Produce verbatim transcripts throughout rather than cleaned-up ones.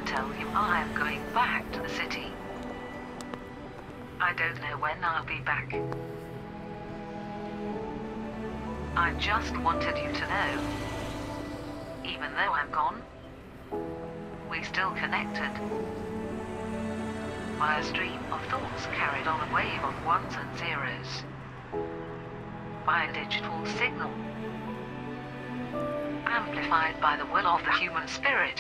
tell you I am going back to the city. I don't know when I'll be back. I just wanted you to know, even though I'm gone, we still connected. By a stream of thoughts carried on a wave of ones and zeros. By a digital signal. Amplified by the will of the human spirit.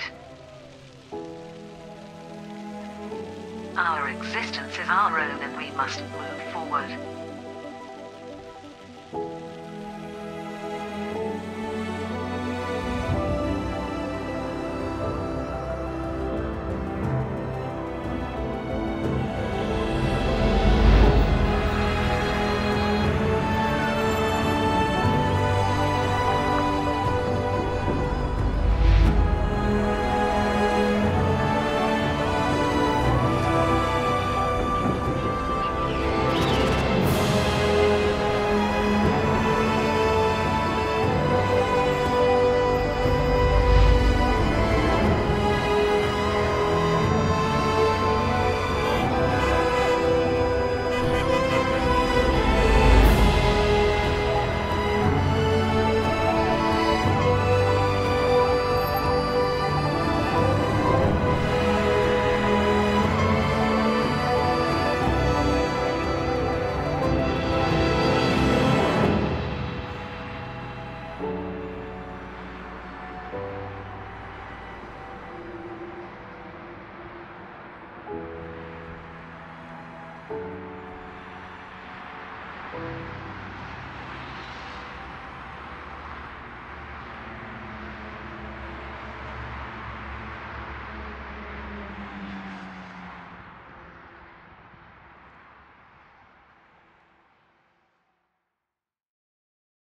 Our existence is our own and we must move forward.